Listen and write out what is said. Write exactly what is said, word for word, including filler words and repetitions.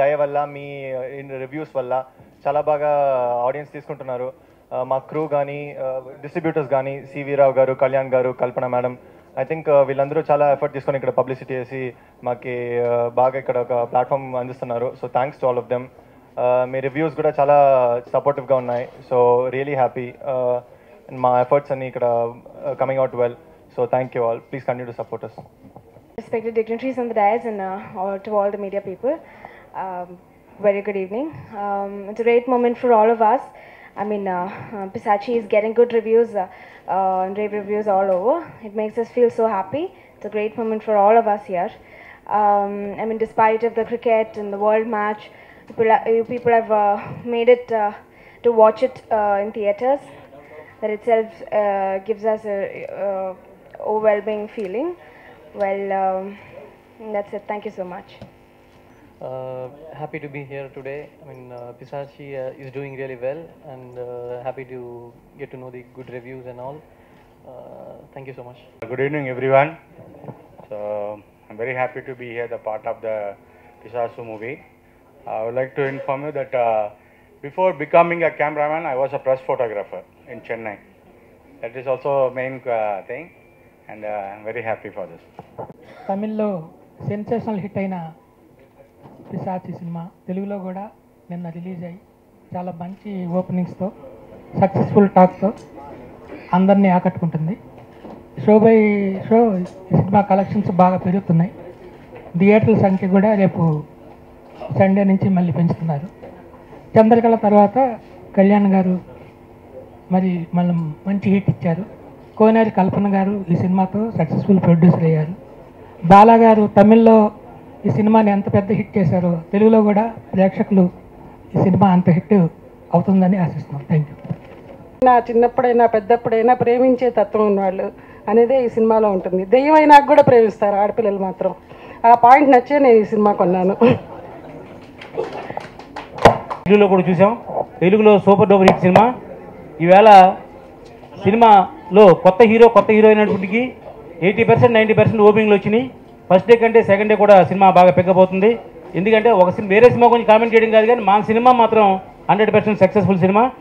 దయ వల్ల మీ రివ్యూస్ వల్ల చాలా బాగా ఆడియన్స్ తీసుకుంటున్నారు. మా క్రూ కానీ డిస్ట్రిబ్యూటర్స్ కానీ సివి రావు గారు, కళ్యాణ్ గారు, కల్పన మేడం, ఐ థింక్ వీళ్ళందరూ చాలా ఎఫర్ట్ తీసుకొని ఇక్కడ పబ్లిసిటీ చేసి మాకు బాగా ఇక్కడ ఒక ప్లాట్ఫామ్ అందిస్తున్నారు. So thanks to all of them. మీ రివ్యూస్ కూడా చాలా సపోర్టివ్గా ఉన్నాయి. So really happy. మా ఎఫర్ట్స్ అన్ని ఇక్కడ coming out well. So thank you all. Please continue to support us. Respected dignitaries on the dais and uh, all, to all the media people, um, very good evening. Um, it's a great moment for all of us. I mean, uh, uh, Pisachi is getting good reviews uh, uh, and rave reviews all over. It makes us feel so happy. It's a great moment for all of us here. Um, I mean, despite of the cricket and the world match, people, you people have uh, made it uh, to watch it uh, in theatres. That itself uh, gives us a uh, overwhelming feeling. Well, um, that's it. Thank you so much. Uh, happy to be here today. I mean, uh, Pisachi uh, is doing really well, and uh, happy to get to know the good reviews and all. Uh, thank you so much. Good evening, everyone. So, I'm very happy to be here, the part of the Pisachi movie. I would like to inform you that uh, before becoming a cameraman, I was a press photographer in Chennai. That is also a main uh, thing, and uh, I'm very happy for this. తమిళ్లో sensational hit అయిన Pisachi cinema తెలుగులో కూడా నిన్న release అయ్యి చాలా మంచి ఓపెనింగ్స్తో successful టాక్తో అందరినీ ఆకట్టుకుంటుంది. షో బై షో ఈ సినిమా కలెక్షన్స్ బాగా పెరుగుతున్నాయి. థియేటర్ల సంఖ్య కూడా రేపు సండే నుంచి మళ్ళీ పెంచుతున్నారు. చంద్రకళ తర్వాత కళ్యాణ్ గారు మరి మనం మంచి హిట్ ఇచ్చారు. కోనేరు కల్పన గారు ఈ సినిమాతో సక్సెస్ఫుల్ ప్రొడ్యూసర్ అయ్యారు. బాలా గారు తమిళ్లో ఈ సినిమాని ఎంత పెద్ద హిట్ చేశారో తెలుగులో కూడా ప్రేక్షకులు ఈ సినిమా అంత హిట్ అవుతుందని ఆశిస్తున్నాం. Thank you. నా చిన్నప్పుడైనా పెద్దప్పుడైనా ప్రేమించే తత్వం ఉన్నవాళ్ళు అనేదే ఈ సినిమాలో ఉంటుంది. దెయ్యం అయినా కూడా ప్రేమిస్తారు ఆడపిల్లలు మాత్రం. ఆ పాయింట్ నచ్చే నేను ఈ సినిమా కొన్నాను. తెలుగులో కూడా చూసాం. తెలుగులో సూపర్ డూపర్ హిట్ సినిమా. ఈవేళ సినిమాలో కొత్త హీరో కొత్త హీరోయిన్ అయినప్పటికీ ఎయిటీ పర్సెంట్ నైంటీ పర్సెంట్ ఓపెనింగ్లు వచ్చినాయి. ఫస్ట్ డే కంటే సెకండ్ డే కూడా సినిమా బాగా పికప్. ఎందుకంటే ఒక సినిమా వేరే సినిమా కొంచెం కామెంట్ చేయడం కాదు, కానీ మా సినిమా మాత్రం హండ్రెడ్ పర్సెంట్ సక్సెస్ఫుల్ సినిమా.